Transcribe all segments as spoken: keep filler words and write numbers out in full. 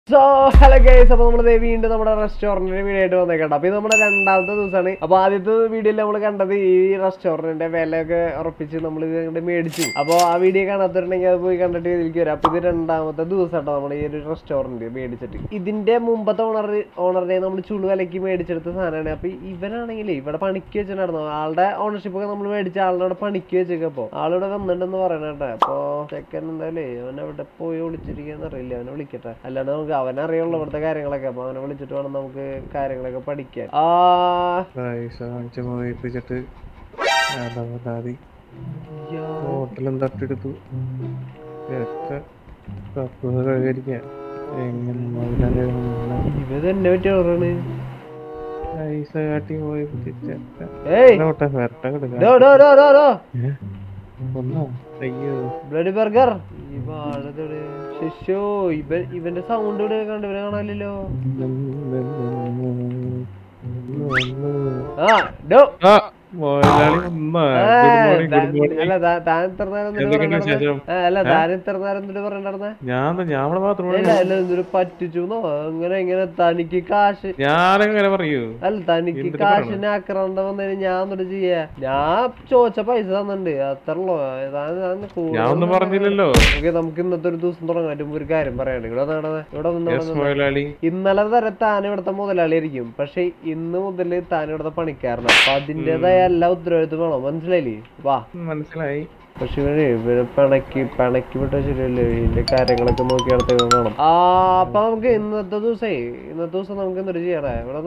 So hello guys, അപ്പോൾ നമ്മൾ വീണ്ടും നമ്മുടെ റെസ്റ്റോറന്റിന്റെ വീഡിയോ ആയിട്ട് വന്നേക്കട്ടെ. അപ്പോൾ ഇത് നമ്മുടെ രണ്ടാമത്തെ ദിവസമാണ്. അപ്പോൾ ആദ്യത്തെ വീഡിയോയിൽ നമ്മൾ കണ്ടത് ഈ റെസ്റ്റോറന്റിന്റെ വിലയൊക്കെ ഉറപ്പിച്ച് നമ്മൾ ഇത് അങ്ങോട്ട് മേടിച്ചു. അപ്പോൾ ആ വീഡിയോ കാണാത്തിട്ടുണ്ടെങ്കിൽ അത് പോയി കണ്ടിട്ട് ഇതിലേക്ക് വരാം. അപ്പോൾ ഇത് രണ്ടാമത്തെ ദിവസമാട്ടോ നമ്മൾ ഈ ഒരു റെസ്റ്റോറന്റ് മേടിച്ചിട്ട്. ഇതിന്റെ മുമ്പത്തെ ഓണർ ഓണറിനെ നമ്മൾ ചുളു വിലയ്ക്ക് മേടിച്ചെടുത്ത സാധനമാണ്. അപ്പോൾ ഇവനാണെങ്കിൽ ഇവിടെ പണിക്ക് വെച്ചിട്ടുണ്ടായിരുന്നു. ആളുടെ ഓണർഷിപ്പ് ഒക്കെ നമ്മൾ മേടിച്ച ആളുടെ പണിക്ക് വെച്ചേക്കപ്പോ ആളിവിടെ വന്നിട്ടുണ്ടെന്ന് പറയണേട്ടെ. അപ്പൊ ചെക്കൻ എന്തായാലേ അവൻ എവിടെ പോയി വിളിച്ചിരിക്കാന്ന് അറിയില്ല. അവനെ വിളിക്കട്ടെ, അല്ലാണ്ട് നമുക്ക് അവനറിയുള്ള ഇവിടുത്തെ കാര്യങ്ങളൊക്കെ. അപ്പൊ അവനെ വിളിച്ചിട്ട് വേണം നമുക്ക് കാര്യങ്ങളൊക്കെ പഠിക്കാൻ. ആ ഹോട്ടലും തട്ടെടുത്തു ഇവ തന്നെ പറ്റിയ പറയണ്. പൈസ കാട്ടി പോയി ബ്ലഡി ബർഗർ ശിശോ. ഇവൻ ഇവന്റെ സൗണ്ട് ഇവിടെ കണ്ടു ഇവനെ കാണാനില്ലല്ലോ. ആ ഡോ അല്ല താൻ ഇത്ര നേരം അല്ല താൻ ഇത്ര നേരം എന്തിട്ട് പറയണ്ടായിരുന്നേ? എന്തൊരു പറ്റിച്ചൂന്നോ അങ്ങനെ ഇങ്ങനെ തനിക്ക് കാശ് അല്ല തനിക്ക് കാശിന് ആക്രാന്ത വന്നതിന് ഞാൻ എന്നിട്ട് ചെയ്യാ. ഞാൻ ചോദിച്ച പൈസ തന്നിട്ടുണ്ട് അത്രല്ലോ. ഓക്കെ, നമുക്ക് ഇന്നത്തെ ഒരു ദിവസം തുടങ്ങാൻ മുമ്പ് ഒരു കാര്യം പറയാണ്ട്. ഇവിടെ ഇവിടെ നിന്ന് ഇന്നലെ വരെ താൻ ഇവിടുത്തെ മുതലാളി ആയിരിക്കും, പക്ഷെ ഇന്ന് മുതൽ താൻ ഇവിടുത്തെ പണിക്കാരനാണ്. അപ്പൊ അതിന്റേതായ എല്ലാ ഉത്തരവാദിത്വം വേണം. മനസ്സിലായില്ലേ? വാ മനസ്സിലായി. പക്ഷെ ഇവര് ഇവര് പിണക്കി പിണക്കി വിട്ട ശരിയല്ലേ? ഇതിന്റെ കാര്യങ്ങളൊക്കെ നോക്കി നടത്തി വേണം. ആ അപ്പൊ നമുക്ക് ഇന്നത്തെ ദിവസേ ഇന്നത്തെ ദിവസം നമുക്ക് എന്തൊരു ചെയ്യണേ? ഇവിടെ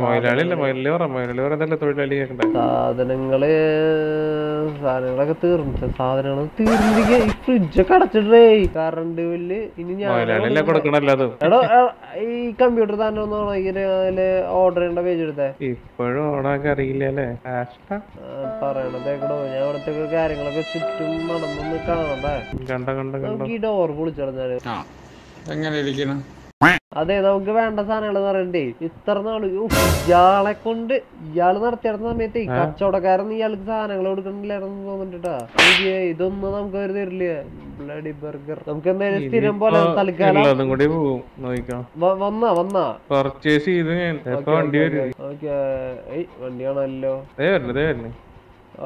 സാധനങ്ങള് സാധനങ്ങളൊക്കെ തീർന്നു. സാധനങ്ങൾ തീർന്നിരിക്കുക. ഈ ഫ്രിഡ്ജൊക്കെ അടച്ചിട്ടേ. കറണ്ട് ബില്ല് ഇനി ഞാൻ എടോ ഈ കമ്പ്യൂട്ടർ തന്നെ ഒന്നാണോ ഇതില് ഓർഡർ ചെയ്യേണ്ട പേജ് എടുത്തേ? ഇപ്പോഴും ഓണാക്കി അറിയില്ലേ പറയണതേക്കടോ. ഞാൻ ഇവിടത്തെ കാര്യങ്ങളൊക്കെ ചുറ്റും നടന്നൊന്ന് കാണണ്ടേ. നമുക്ക് ഈ ഡോർ പൊളിച്ചടഞ്ഞാല് അതെ നമുക്ക് വേണ്ട സാധനങ്ങൾ പറയണ്ടേ. ഇത്ര നാള് ഇയാളെ കൊണ്ട് ഇയാള് നടത്തിയിരുന്ന സമയത്ത് ഈ കച്ചവടക്കാരൻ ഇയാൾക്ക് സാധനങ്ങൾ കൊടുക്കണില്ലായിരുന്നു തോന്നിട്ടാ. ഇതൊന്നും നമുക്ക് അവര് തരില്ല. ബ്ലഡി ബർഗർ നമുക്ക് എന്തായാലും സ്ഥിരം പോലെ തൽക്കാലം വന്നാ വന്നാ പർച്ചേസ് ചെയ്ത് ഓക്കെ. വണ്ടിയാണല്ലോ. ഓ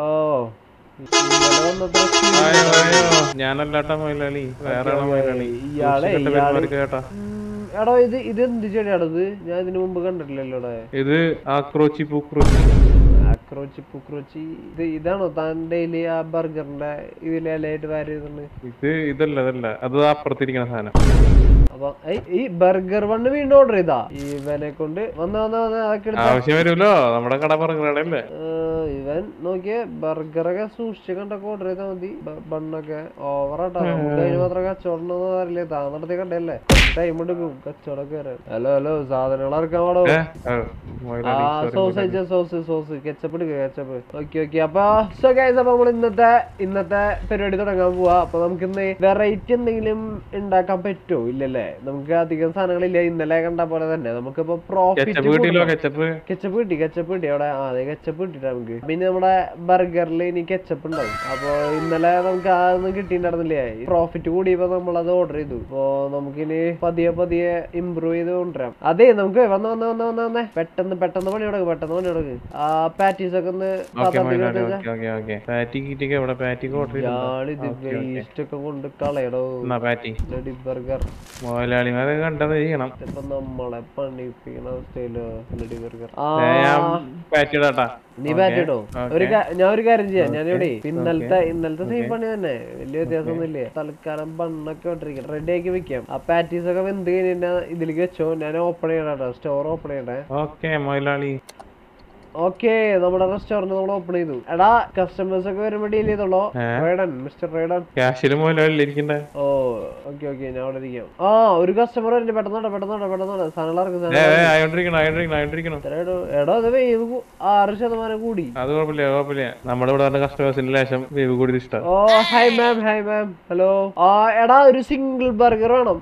ഞാനല്ലാട്ടാ മൊയിലാളി, വേറെ ഇയാളെ എടോ ഇത് ഇത് എന്ത് ചെടിയാണത്? ഞാൻ ഇതിനു മുമ്പ് കണ്ടിട്ടില്ലല്ലോ. ഇത് ആക്രോച്ചി പൂക്രോച്ചി ആക്രോച്ചി പൂക്രോച്ചി ഇത് ഇതാണോ താൻ ഡെയിലി ആ ബർഗറിന്റെ ഇതിലെ ഇലയായിട്ട് വാരിയതുണ്ട്? ഇത് ഇതല്ല അതല്ല അത് അപ്പുറത്തിരിക്കണ സാധനം. അപ്പൊ ഈ ബർഗർ വണ്ണ് വീണ്ടും ഓർഡർ ചെയ്താ ഇവനെ കൊണ്ട് വന്ന് വന്ന് വന്ന് അതൊക്കെ ആവശ്യം വരുമല്ലോ. നമ്മുടെ കട ബർഗറല്ലേ. ഇവൻ നോക്കിയ ബർഗറൊക്കെ സൂക്ഷിച്ച് കണ്ടൊക്കെ ഓർഡർ ചെയ്താൽ മതി. ബണ്ണൊക്കെ ഓവറാട്ടോ. നമുക്ക് അതിന് മാത്രം കച്ചവടം അറിയില്ലേ. താൻ നടത്തി കണ്ടല്ലേ. ടൈം എടുക്കും കച്ചവടമൊക്കെ വരാൻ. ഹലോ ഹലോ സാധനങ്ങൾ ഇറക്കാൻ പാടോ? സോസ് സോസ് സോസ് കെച്ചപ്പ് എടുക്കുക കെച്ചപ്പ്. Okay okay. അപ്പൊ സോ ഗൈസ് അപ്പൊ നമ്മൾ ഇന്നത്തെ ഇന്നത്തെ പരിപാടി തുടങ്ങാൻ പോവാ. അപ്പൊ നമുക്ക് ഇന്ന് വെറൈറ്റി എന്തെങ്കിലും ഉണ്ടാക്കാൻ പറ്റുമോ? ഇല്ലല്ലേ, നമുക്ക് അധികം സാധനങ്ങളില്ല. ഇന്നലെ കണ്ട പോലെ തന്നെ നമുക്കിപ്പോ പ്രോഫിറ്റ് കെച്ചപ്പ് കിട്ടി കെച്ചപ്പ് കിട്ടി അവിടെ. അതെ കെച്ചപ്പ് കിട്ടിട്ട് നമുക്ക്. പിന്നെ നമ്മുടെ ബർഗറിൽ ഇനി കെച്ചപ്പ് ഉണ്ടാവും. അപ്പൊ ഇന്നലെ നമുക്ക് അതൊന്നും കിട്ടിയിട്ടുണ്ടായിരുന്നില്ലേ. പ്രോഫിറ്റ് കൂടിയപ്പോ നമ്മളത് ഓർഡർ ചെയ്തു. അപ്പൊ നമുക്കിനി പതിയെ പതിയെ ഇമ്പ്രൂവ് ചെയ്ത് കൊണ്ടുവരാം. അതെ നമുക്ക് വന്ന് വന്ന് വന്ന് വന്ന് വന്നേ പെട്ടെന്ന് പെട്ടെന്ന് പണി കൊടുക്കും പെട്ടെന്ന് പണി കൊടുക്കും. ആ പാറ്റീസ് ഒക്കെ ഒന്ന് വേസ്റ്റ് ഒക്കെ കൊണ്ട് കളയടോ. ബർഗർ ഇപ്പൊ നമ്മളെ പണിപ്പിക്കണ അവസ്ഥയിലോ ബ്ലഡി ബർഗർ. നീ പാറ്റിട്ടോ? ഒരു ഞാൻ ഒരു കാര്യം ചെയ്യാം. ഞാനിവിടെ ഇന്നലത്തെ ഇന്നലത്തെ സെയിം പണി തന്നെ, വലിയ വ്യത്യാസമൊന്നും ഇല്ലേ. തൽക്കാലം ബണ്ണൊക്കെ ഇട്ടിരിക്കണം, റെഡി ആക്കി വെക്കാം. ആ പാറ്റീസ് ഒക്കെ വെന്ത് കഴിഞ്ഞാൽ ഇതിലേക്ക് വെച്ചോ. ഞാൻ ഓപ്പൺ ചെയ്യണോ? സ്റ്റോർ ഓപ്പൺ ചെയ്യണേ. ഓക്കെ, നമ്മുടെ റെസ്റ്റോറന്റ് നമ്മൾ ഓപ്പൺ ചെയ്തു. എടാ കസ്റ്റമേഴ്സ് ഒക്കെ വരുമ്പോ ഡീൽ ചെയ്തോളൂ. Raiden mister Raiden. ഓ ഓക്കെ ഓക്കെ, ഞാൻ അവിടെ ഇരിക്കാം. ആ ഒരു കസ്റ്റമർ വരുന്നുണ്ട്. പെട്ടെന്നോട്ടെ പെട്ടെന്നോട്ടെ പെട്ടെന്നോട്ടെ സാധനങ്ങൾ ഇറക്കും. എടാ അത് വേവ് ആറ് ശതമാനം കൂടി. അത് കുഴപ്പമില്ല കുഴപ്പമില്ല. നമ്മുടെ ഇവിടെ കസ്റ്റമേഴ്സിന്റെ ലേശം വേവ് കൂടി ഇഷ്ടം. ഓ hi ma'am hi ma'am hello. ആ എടാ ഒരു സിംഗിൾ ബർഗർ വേണം.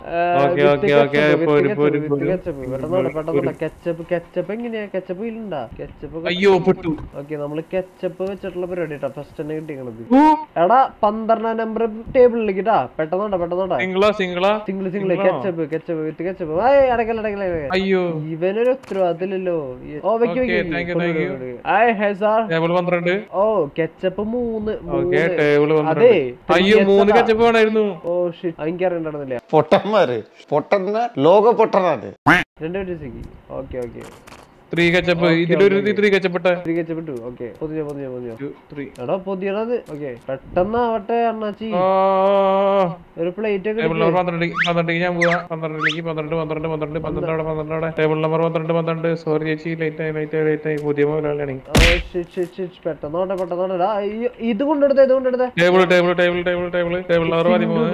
പെട്ടെന്നോട്ടെ പെട്ടെന്നോട്ടെ. കെച്ചപ്പ് കെച്ചപ്പ് എങ്ങനെയാ? കെച്ചപ്പ് അയ്യോ പെട്ടു. ഓക്കെ നമ്മള് കെച്ചപ്പ് വെച്ചിട്ടുള്ള പരിപാടി കേട്ടോ ഫസ്റ്റ് തന്നെ കിട്ടിയത്. എടാ പന്ത്രണ്ടാം നമ്പർ ടേബിളിലേക്ക് ഇട്ടാ പെട്ടെന്നോട്ടാ പെട്ടെന്നോട്ടാ സിംഗിളാ സിംഗിളാ single single ketchup ketchup with ketchup അടക്കല അടക്കല. അയ്യോ ഇവനൊരു ഉത്തരവാദിത്തമില്ലല്ലോ. ഓ വെക്ക് വെക്ക് പന്ത്രണ്ട്. ഓ കെച്ചപ്പ് മൂന്ന്. അതെ അയ്യോ മൂന്ന് കെച്ചപ്പ് വേണമായിരുന്നു. Oh shit എനിക്കറിയണ്ടായിരുന്നില്ല. പൊട്ടന്മാര് പൊട്ടന്ന ലോക പൊട്ടനാണ്. രണ്ട് minute. Okay okay three ketchup ഇതിലൊരു ത്രീ കെച്ചപ്പെട്ട ത്രീ കെച്ചപ്പെട്ടു. ഓക്കെ പൊതിഞ്ഞോ പൊതിഞ്ഞോ പൊതിഞ്ഞോ എടാ പൊതിയണത്. ഓക്കെ പെട്ടെന്നാവട്ടെ അണ്ണാച്ചി. ഒരു പ്ലേറ്റ് ഒക്കെ പന്ത്രണ്ട് പന്ത്രണ്ടിലേക്ക് ഞാൻ പോവാ. പന്ത്രണ്ടിലേക്ക് പന്ത്രണ്ട് പന്ത്രണ്ട് പന്ത്രണ്ട് പന്ത്രണ്ട് അവിടെ പന്ത്രണ്ട് അവിടെ ടേബിൾ നമ്പർ പന്ത്രണ്ട് പന്ത്രണ്ട്. സോറി ചേച്ചി ലേറ്റ് ആയി ലേറ്റ് ആയി ലേറ്റ് ആയി. പുതിയ മുതലാളിയാണ്. പെട്ടെന്നോട്ടെ പെട്ടെന്നോട്ടെ. ഇത് കൊണ്ടെടുത്ത ഇത് കൊണ്ടെടുത്ത table table table table table table number പതിമൂന്ന്.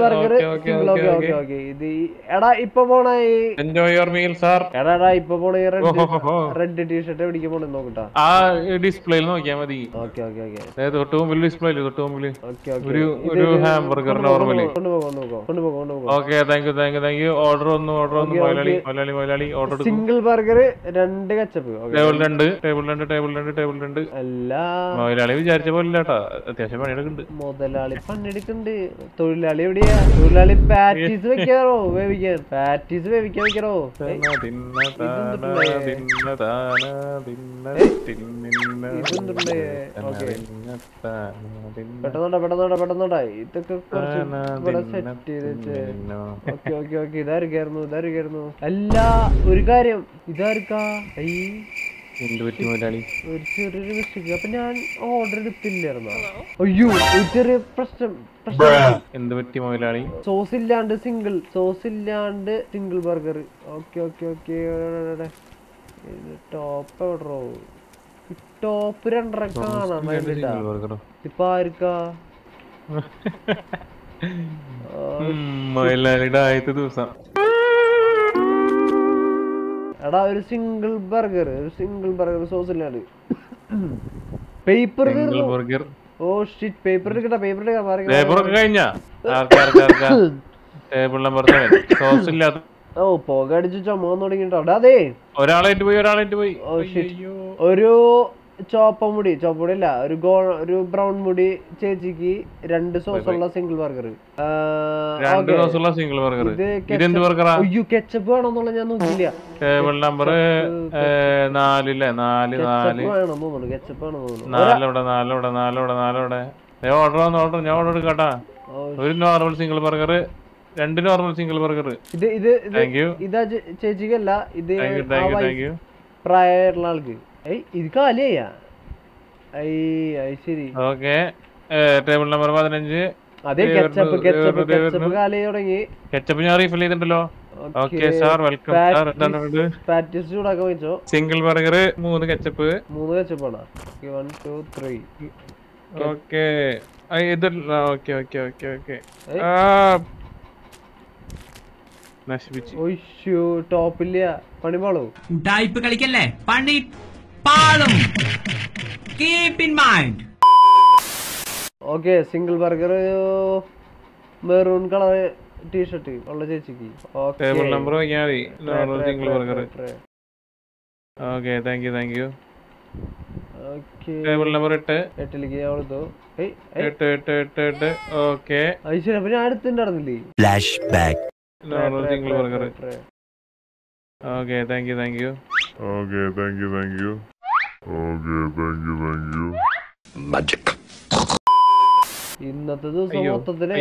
എടാ ഇപ്പൊ പോണ എൻജോയ് യുവർ മീൽ സാർ. എടാ എടാ ഇപ്പൊ പോണ റെഡ് ടീഷർട്ട് എവിടേക്ക് പോണ നോക്കട്ടാ. ആ ഡിസ്പ്ലേയിൽ നോക്കിയാ മതി. ഓക്കെ ഓക്കെ ഓക്കെ തൊട്ട് മുമ്പിൽ ഡിസ്പ്ലേയിൽ തൊട്ട് മുമ്പിൽ ഒരു ഒരു hamburger normally. Okay thank you thank you thank you. Order ഒന്ന് ഓർഡർ ഒന്ന് Malayali Malayali Malayali order. Single burger രണ്ട് കച്ചപ്പ്. ടേബിൾ രണ്ട് ടേബിൾ രണ്ട് ടേബിൾ രണ്ട് ടേബിൾ രണ്ട്. അല്ല മുതലാളി വിചാരിച്ച പോലെ കേട്ടാ അത്യാവശ്യം പണിയെടുക്കുന്നുണ്ട്. മുതലാളി പണിയെടുക്കുന്നുണ്ട്. തൊഴിലാളി എവിടെയാ? തൊഴിലാളി പാറ്റീസ് വെക്കാറോ വേവിക്കാൻ? പാറ്റീസ് വേവിക്കാൻ വെക്കാറോ? പെട്ടെന്നോട്ടാ പെട്ടെന്നോട്ടാ പെട്ടെന്നോട്ടാ. ഇതൊക്കെ കുറച്ച് ഇവിടെ സെറ്റ് ചെയ്ത് വെച്ച്. ഓക്കെ ഓക്കെ ഓക്കെ ഇതായിരിക്കായിരുന്നു ഇതായിരിക്കായിരുന്നു. അല്ല ഒരു കാര്യം ഇതായിരിക്കാ ഒരു ചെറിയൊരു മിസ്റ്റേക്ക്. അപ്പൊ ഞാൻ ഓർഡർ എടുത്തില്ലായിരുന്നോ? അയ്യോ ഒരു ചെറിയ പ്രശ്നം എന്ത് പറ്റി മുതലാളി? സോസ് ഇല്ലാണ്ട് സിംഗിൾ സോസ് ഇല്ലാണ്ട് single burger. Okay okay okay top എവിടോ? ടോപ്പ് രണ്ടര കാണാൻ വേണ്ടിട്ടാ. ഇപ്പൊ ആർക്കാ മുതലാളിയുടെ ആദ്യത്തെ ദിവസം. എടാ ഒരു സിംഗിൾ ബർഗർ ഒരു സിംഗിൾ ബർഗർ സോസ് ഇല്ലാണ്ട്. Paper burger. Oh shit paper എടുക്കട്ടെ പേപ്പർ എടുക്കാൻ പേപ്പർ ഒക്കെ കഴിഞ്ഞാ? ടേബിൾ നമ്പർ സോസ് ഇല്ലാത്ത. ഓ പുക അടിച്ച് ചുമന്ന് തുടങ്ങിട്ടോ. അതെ ഒരാളായിട്ട് പോയി ഒരാളായിട്ട് പോയി. ഒരു ചോപ്പ മുടി ചോപ്പ മുടി അല്ല ഒരു ഗോ ഒരു ബ്രൗൺ മുടി ചേച്ചിക്ക് രണ്ട് സോസ് ഉള്ള സിംഗിൾ ബർഗർ. Single burger. അയ്യോ കെച്ചപ്പ് വേണമെന്നുള്ള ഞാൻ നോക്കിയില്ല. ടേബിൾ നമ്പർ നാലില്ലേ നാല് നാല് വേണം തോന്നുന്നു. കെച്ചപ്പ് വേണം തോന്നുന്നു. നാലോടെ നാലോടെ നാലോടെ നാലോടെ ഓർഡർ വന്ന് ഓർഡർ ഞാൻ ഓർഡർ എടുക്കട്ടാ. ഒരു നോർമൽ സിംഗിൾ ബർഗർ രണ്ട് നോർമൽ സിംഗിൾ ബർഗർ. ഇത് ഇത് ഇതാ ചേച്ചിക്കല്ല ഇത് പ്രായമായിട്ടുള്ള ആൾക്ക്. ഇത് കാലിയാ ശരി. ഓക്കെ ടേബിൾ നമ്പർ പതിനഞ്ച്. അതെ കെച്ചപ്പ് കെച്ചപ്പ് കെച്ചപ്പ് കാലിയായി തുടങ്ങി. കെച്ചപ്പ് ഞാൻ റീഫിൽ ചെയ്തിട്ടുണ്ടല്ലോ. Okay sir welcome sir. Patties ചൂടാക്കാൻ വെച്ചോ. സിംഗിൾ ബർഗർ മൂന്ന് കെച്ചപ്പ് മൂന്ന് കെച്ചപ്പാണ്. One two three. ഓക്കെ ഇത് ഓക്കെ ഓക്കെ ഓക്കെ ഓക്കെ നശിപ്പിച്ചു. ടോപ്പില്ല പണി പാളോ. ടൈപ്പ് കളിക്കല്ലേ പണി പാളും. Keep in mind. Okay single burger maroon colour t shirt ഉള്ള ചേച്ചിക്ക്. ടേബിൾ നമ്പർ നോക്കിയാൽ മതി. Normal single burger. Okay thank you thank you. Table number എട്ട്. എട്ടിലേക്ക് ഞാൻ കൊടുത്തു. എട്ട് എട്ട് എട്ട് എട്ട്. ഓക്കെ ശരി അപ്പൊ ഞാൻ അടുത്തുണ്ടായിരുന്നില്ലേ? Flash back. Normal single burger. Okay thank you thank you. Okay thank you thank you. Okay thank you thank you. Magic. ഇന്നത്തെ ദിവസം മൊത്തത്തില്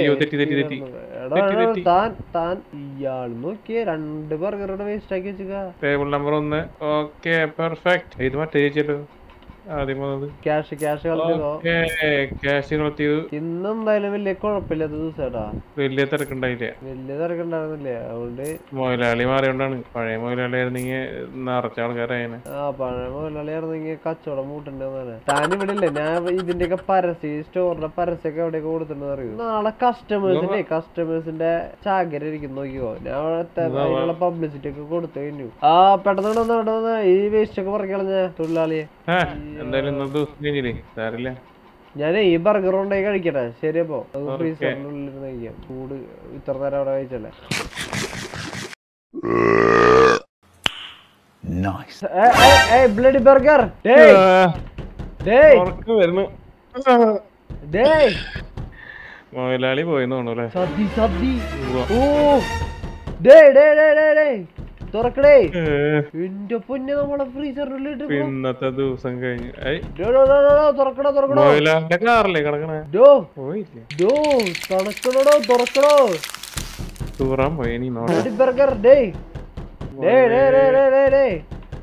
താൻ താൻ ഇയാൾ നോക്കിയ രണ്ട് ബർഗറുടെ വേസ്റ്റ് ആക്കി വെച്ചുക. ടേബിൾ നമ്പർ ഒന്ന്. Okay perfect. ഇത് മറ്റേ ചേച്ചിയല്ലോ ക്യാഷ് ക്യാഷ് ക്യാഷ് കളക്ട്. ഇന്നെന്തായാലും വലിയ കുഴപ്പമില്ലാത്ത ദിവസേട്ടാ. വലിയ തിരക്കുണ്ടായില്ല. വലിയ തിരക്കുണ്ടായിരുന്നില്ലേ? അതുകൊണ്ട് മുതലാളി മാറിയോണ്ടാണ്. പഴയ മുതലാളി ആയിരുന്നെങ്കിൽ നിറച്ച ആൾക്കാരായനെ. ആ പഴയ മുതലാളി ആയിരുന്നെങ്കിൽ കച്ചവടം കൂട്ടുണ്ടെന്നാണ്. താൻ ഇവിടെ ഇല്ലേ? ഞാൻ ഇതിന്റെയൊക്കെ പരസ്യം സ്റ്റോറിന്റെ പരസ്യമൊക്കെ എവിടെയൊക്കെ കൊടുത്തിട്ടുണ്ടെന്ന് അറിയൂ. നാളെ കസ്റ്റമേഴ്സിന്റെ കസ്റ്റമേഴ്സിന്റെ ചാകര ഇരിക്കും നോക്കിയോ. ഞാൻ അതിനുള്ള പബ്ലിസിറ്റി ഒക്കെ കൊടുത്തു കഴിഞ്ഞു. ആ പെട്ടെന്ന് ഈ വേസ്റ്റ് ഒക്കെ പറിക്കളഞ്ഞ തൊഴിലാളിയെ. എന്തായാലും ഇന്നത്തെ ദിവസം കഴിഞ്ഞില്ലേ സാരില്ല. ഞാൻ ഈ ബർഗർ കൊണ്ടായി കഴിക്കട്ടെ. ശരി അപ്പൊ ഫ്രീസറിനുള്ളിൽ കഴിക്കാം. ചൂട് ഇത്ര നേരം അവിടെ കഴിച്ചല്ലേ. ബ്ലഡി ബർഗർ ഡേയ് ഡേയ് ഉറക്കം വരുന്നു. ഡേയ് മുതലാളി പോയെന്ന് തോന്നുന്നു. സദ്യ സദ്യ ഓ ഡേയ് ഡേയ് ഡേയ് ഡേയ് ഡേയ് തുറക്കടേ. എന്റെ പൊന്നെ നമ്മളെ ഫ്രീസറിലിട്ട് ഇന്നത്തെ ദിവസം കഴിഞ്ഞ് തുറക്കടോ തുറക്കടോ. മുതലാളിന്റെ കാറല്ലേ കിടക്കണേ? പോയില്ലേ? തുറക്കണോ തുറക്കണോ. തൂറാൻ പോയി. നീ ബ്ലഡി ബർഗർ ഡേയ് ഡേയ് ഡേയ് ഡേയ് ഡേയ് ഡേയ്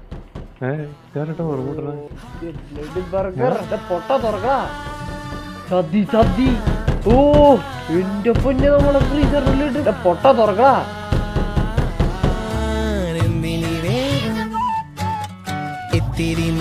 ബ്ലഡി ബർഗർ പൊട്ട തുറക്കടാ. സദ്യ സദ്യ ഓ എന്റെ പൊന്നെ നമ്മളെ ഫ്രീസറിലിട്ട് പൊട്ട തുറക്കടാ. तेरी